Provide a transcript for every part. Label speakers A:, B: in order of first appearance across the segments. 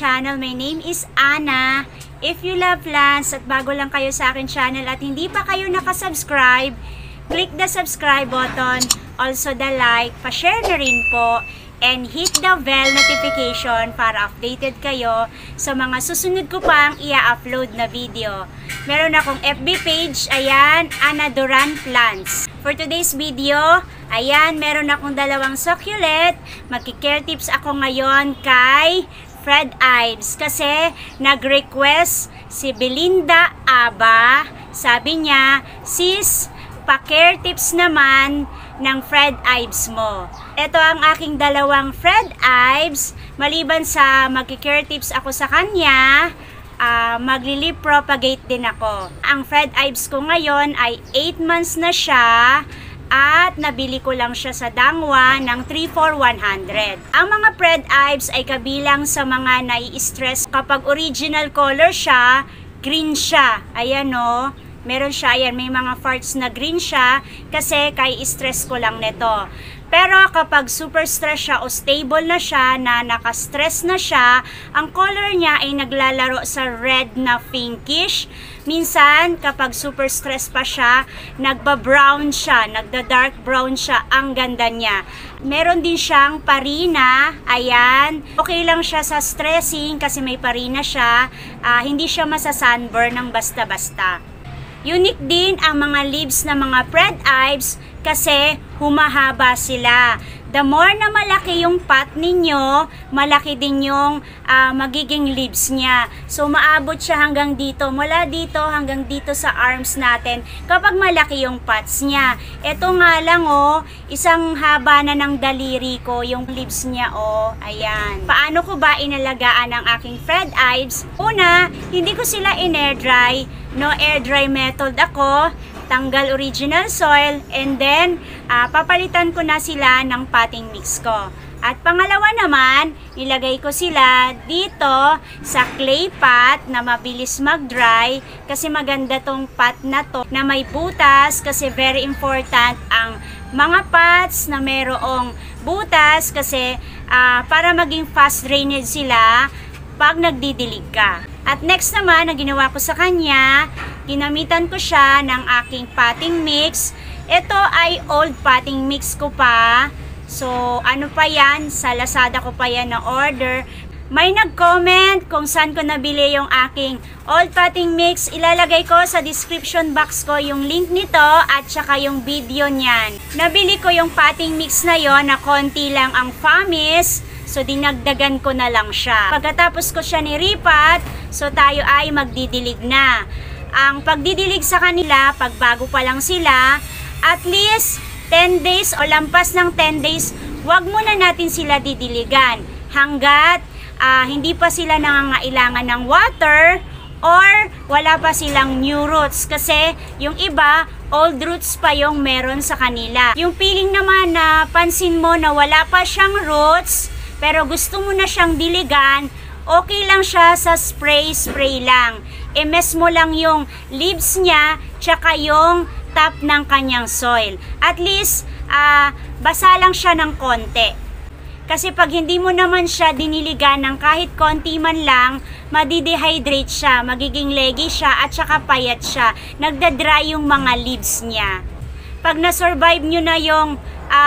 A: channel. My name is Ana. If you love plants at bago lang kayo sa akin channel at hindi pa kayo nakasubscribe, click the subscribe button, also the like, pa-share na rin po, and hit the bell notification para updated kayo sa mga susunod ko pang i-upload na video. Meron akong FB page, ayan, Ana Duran Plants. For today's video, ayan, meron akong dalawang succulent. Magki-care tips ako ngayon kay Fred Ives kasi nag-request si Belinda Aba. Sabi niya, sis, pa-care tips naman ng Fred Ives mo. Ito ang aking dalawang Fred Ives. Maliban sa magki-care tips ako sa kanya, magli-leaf propagate din ako. Ang Fred Ives ko ngayon ay 8 months na siya at nabili ko lang siya sa Dangwa ng 3-for-100. Ang mga Fred Ives ay kabilang sa mga nai-stress kapag original color siya, green siya. Ayan o. Meron siya, ayan, may mga parts na green siya kasi kay stress ko lang nito. Pero kapag super stress siya o stable na siya, na naka-stress na siya, ang color niya ay naglalaro sa red na pinkish. Minsan, kapag super stress pa siya, nagba-brown siya, nagda-dark brown siya, ang ganda niya. Meron din siyang parina, ayan. Okay lang siya sa stressing kasi may parina siya. Hindi siya masa-sunburn ng basta-basta. Unique din ang mga leaves ng mga Fred Ives kasi humahaba sila. The more na malaki yung pot ninyo, malaki din yung magiging leaves niya. So maabot siya hanggang dito, mula dito hanggang dito sa arms natin kapag malaki yung pots niya. Ito nga lang isang haba na ng daliri ko yung leaves niya ayan. Paano ko ba inalagaan ang aking Fred Ives? Una, hindi ko sila in-air dry. No air dry method ako. Tanggal original soil, and then papalitan ko na sila ng potting mix ko. At pangalawa naman, ilagay ko sila dito sa clay pot na mabilis mag-dry kasi maganda tong pot na to na may butas kasi very important ang mga pots na mayroong butas kasi para maging fast drainage sila pag nagdidilig ka. At next naman, ang ginawa ko sa kanya, ginamitan ko siya ng aking potting mix. Ito ay old potting mix ko pa. So, ano pa yan? Sa Lazada ko pa yan na order. May nag-comment kung saan ko nabili yung aking old potting mix. Ilalagay ko sa description box ko yung link nito at saka yung video niyan. Nabili ko yung potting mix na yon na konti lang ang famis. So, dinagdagan ko na lang siya. Pagkatapos ko siya niripat, so tayo ay magdidilig na. Ang pagdidilig sa kanila, pag bago pa lang sila, at least 10 days o lampas ng 10 days, wag muna natin sila didiligan. Hanggat hindi pa sila nangangailangan ng water or wala pa silang new roots. Kasi yung iba, old roots pa yung meron sa kanila. Yung feeling naman na pansin mo na wala pa siyang roots, pero gusto mo na siyang diligan, okay lang siya sa spray lang. I-mess mo lang yung leaves niya, tsaka yung top ng kanyang soil. At least, basa lang siya ng konti. Kasi pag hindi mo naman siya diniligan ng kahit konti man lang, madidehydrate siya, magiging leggy siya, at saka payat siya. Nagda-dry yung mga leaves niya. Pag na-survive nyo na yung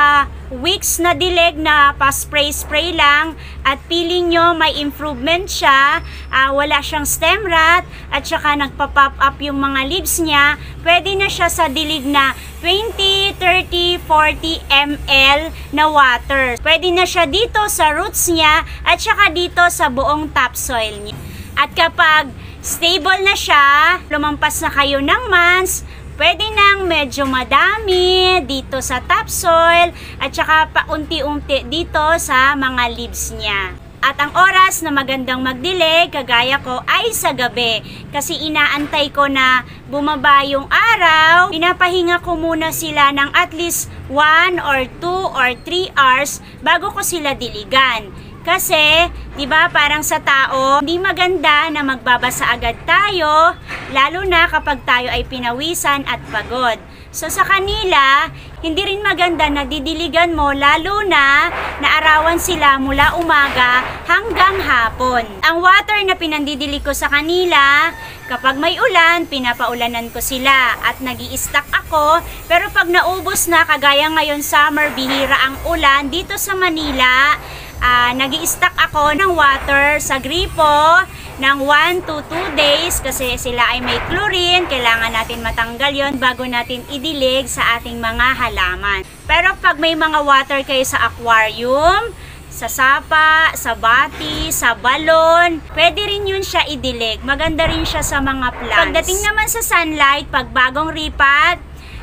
A: weeks na dilig na pa-spray lang at feeling nyo may improvement siya, wala siyang stem rot at saka nagpa-pop up yung mga leaves niya, pwede na siya sa dilig na 20, 30, 40 ml na water. Pwede na siya dito sa roots niya at saka dito sa buong topsoil niya. At kapag stable na siya, lumampas na kayo ng months, pwede nang medyo madami dito sa topsoil at saka paunti-unti dito sa mga leaves niya. At ang oras na magandang magdilig, kagaya ko, ay sa gabi. Kasi inaantay ko na bumaba yung araw, pinapahinga ko muna sila ng at least 1 or 2 or 3 hours bago ko sila diligan. Kasi, di ba, parang sa tao, hindi maganda na magbabasa agad tayo, lalo na kapag tayo ay pinawisan at pagod. So sa kanila, hindi rin maganda na didiligan mo lalo na naarawan sila mula umaga hanggang hapon. Ang water na pinandidilig ko sa kanila, kapag may ulan, pinapaulanan ko sila at nag-i-stock ako. Pero pag naubos na, kagaya ngayon summer, bihira ang ulan dito sa Manila, nag-i-stock ako ng water sa gripo ng 1 to 2 days kasi sila ay may chlorine. Kailangan natin matanggal yon bago natin idilig sa ating mga halaman. Pero pag may mga water kayo sa aquarium, sa sapa, sa bati, sa balon, pwede rin yun siya idilig. Maganda rin siya sa mga plants. Pagdating naman sa sunlight, pag bagong ripat,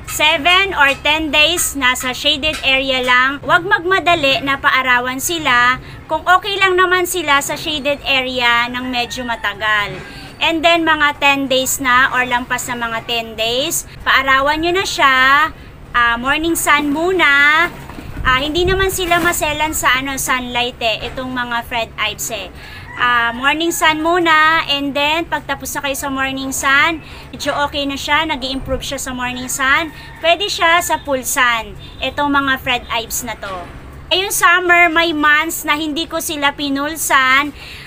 A: 7 or 10 days nasa shaded area lang, huwag magmadali na paarawan sila kung okay lang naman sila sa shaded area ng medyo matagal. And then mga 10 days na or lampas na mga 10 days, paarawan nyo na siya, morning sun muna. Hindi naman sila maselan sa sunlight itong mga Fred Ives morning sun muna, and then pagtapos na kayo sa morning sun, medyo okay na siya, nag-i-improve siya sa morning sun, pwede siya sa full sun, itong mga Fred Ives na to. Ayun summer, may months na hindi ko sila pinulsan,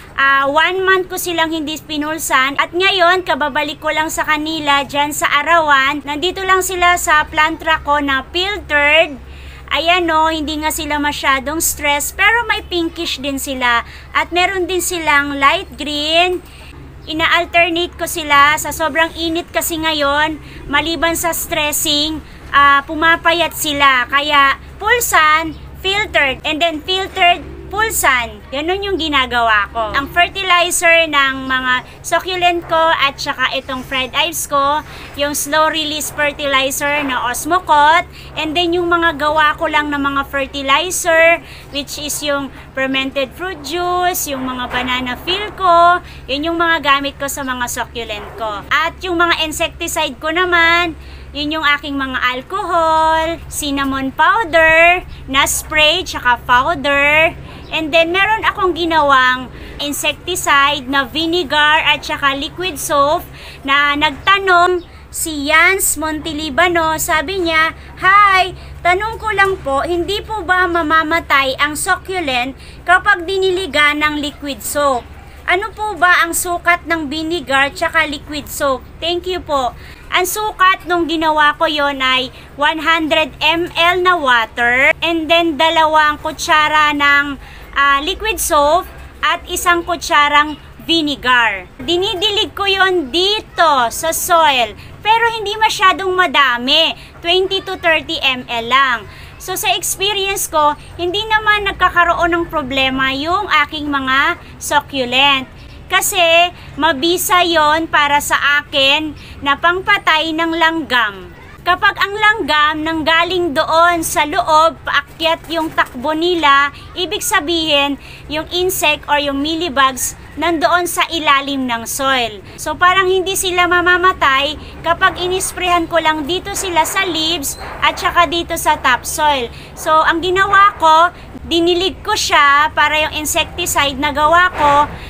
A: 1 month ko silang hindi pinulsan, at ngayon kababalik ko lang sa kanila dyan sa Arawan. Nandito lang sila sa plantra ko na filtered. Ayan o, hindi nga sila masyadong stress, pero may pinkish din sila. At meron din silang light green. Ina-alternate ko sila sa sobrang init kasi ngayon, maliban sa stressing, pumapayat sila. Kaya full sun, filtered, and then filtered, full sun. Ganun yung ginagawa ko. Ang fertilizer ng mga succulent ko at saka itong Fred Ives ko, yung slow release fertilizer na Osmocote, and then yung mga gawa ko lang ng mga fertilizer, which is yung fermented fruit juice, yung mga banana peel ko, yun yung mga gamit ko sa mga succulent ko. At yung mga insecticide ko naman, yun yung aking mga alcohol, cinnamon powder, na spray, tsaka powder. And then, meron akong ginawang insecticide na vinegar at saka liquid soap na nagtanong si Jans Montelibano. Sabi niya, "Hi, tanong ko lang po, hindi po ba mamamatay ang succulent kapag diniligan ng liquid soap? Ano po ba ang sukat ng vinegar at saka liquid soap?" Thank you po. Ang sukat nung ginawa ko yon ay 100 ml na water, and then 2 kutsara ng liquid soap at 1 kutsarang vinegar. Dinidilig ko yon dito sa soil, pero hindi masyadong madami, 20 to 30 ml lang. So sa experience ko, hindi naman nagkakaroon ng problema yung aking mga succulent. Kasi mabisa yon para sa akin na pangpatay ng langgam. Kapag ang langgam nanggaling doon sa loob, paakyat yung takbo nila, ibig sabihin yung insect or yung mealybugs nandoon sa ilalim ng soil. So parang hindi sila mamamatay kapag inisprehan ko lang dito sila sa leaves at saka dito sa topsoil. So ang ginawa ko, dinilig ko siya para yung insecticide na gawa ko,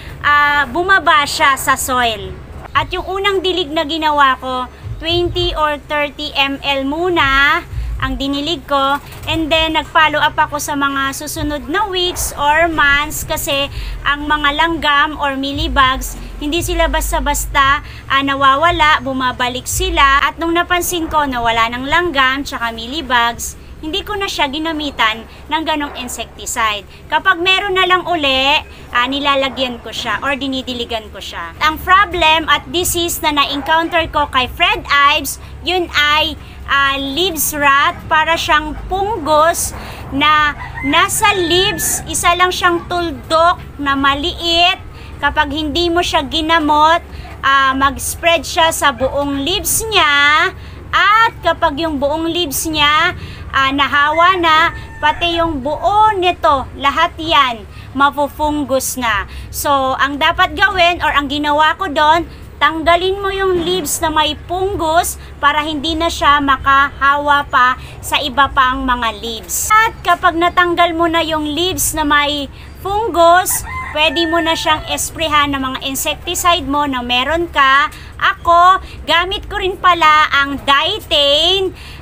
A: bumaba siya sa soil. At yung unang dilig na ginawa ko, 20 or 30 ml muna ang dinilig ko, and then nag-follow up ako sa mga susunod na weeks or months kasi ang mga langgam or mealybugs, hindi sila basta-basta nawawala, bumabalik sila. At nung napansin ko na wala ng langgam tsaka mealybugs, hindi ko na siya ginamitan ng ganong insecticide. Kapag meron na lang uli, nilalagyan ko siya or dinidiligan ko siya. Ang problem at disease na na-encounter ko kay Fred Ives, yun ay leaves rot. Para siyang punggos na nasa leaves, isa lang siyang tuldok na maliit. Kapag hindi mo siya ginamot, mag-spread siya sa buong leaves niya. At kapag yung buong leaves niya nahawa na, pati yung buo nito, lahat yan, mapufungus na. So, ang dapat gawin or ang ginawa ko doon, tanggalin mo yung leaves na may fungus para hindi na siya makahawa pa sa iba pang mga leaves. At kapag natanggal mo na yung leaves na may fungus, pwede mo na siyang esprehan ng mga insecticide mo na meron ka. Ako, gamit ko rin pala ang Dietane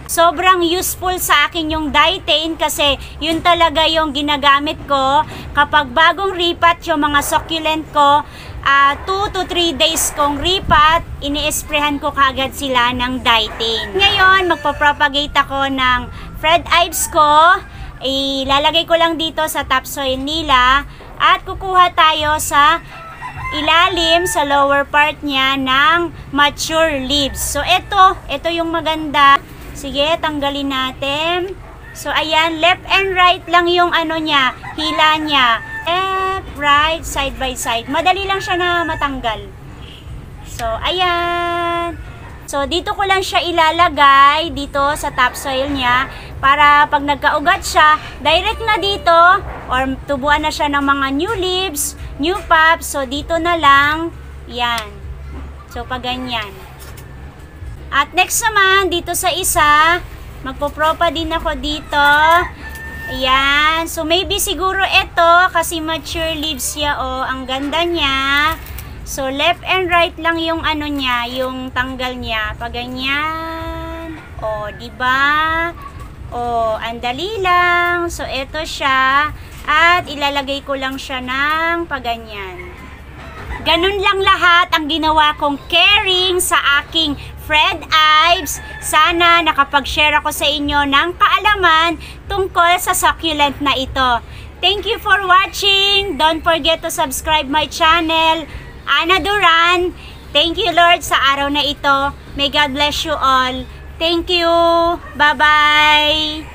A: Sobrang useful sa akin yung Dietane kasi yun talaga yung ginagamit ko kapag bagong ripat yung mga succulent ko. 2 to 3 days kong ripat, ini-sprayhan ko kagad sila ng Dietane. Ngayon, magpo-propagate ako ng Fred Ives ko. Ilalagay ko lang dito sa topsoil nila at kukuha tayo sa ilalim sa lower part niya ng mature leaves. So ito yung maganda. Sige, tanggalin natin. So ayan, left and right lang yung ano niya, hila niya. Left, right, side by side. Madali lang siya na matanggal. So ayan. So dito ko lang siya ilalagay dito sa topsoil niya para pag nagkaugat siya, direct na dito or tubuan na siya ng mga new leaves, new pops. So dito na lang. Yan. So pag ganyan. At next naman, dito sa isa, magpo-propa din ako dito. Ayan. So, maybe siguro ito, kasi mature leaves siya, oh. Ang ganda niya. So, left and right lang yung ano niya, yung tanggal niya. Pag ganyan. Oh, diba? Oh, andali lang. So, ito siya. At ilalagay ko lang siya ng paganyan. Ganun lang lahat ang ginawa kong caring sa aking Fred Ives. Sana nakapag-share ako sa inyo ng kaalaman tungkol sa succulent na ito. Thank you for watching. Don't forget to subscribe my channel, Ana Duran. Thank you, Lord, sa araw na ito. May God bless you all. Thank you. Bye-bye.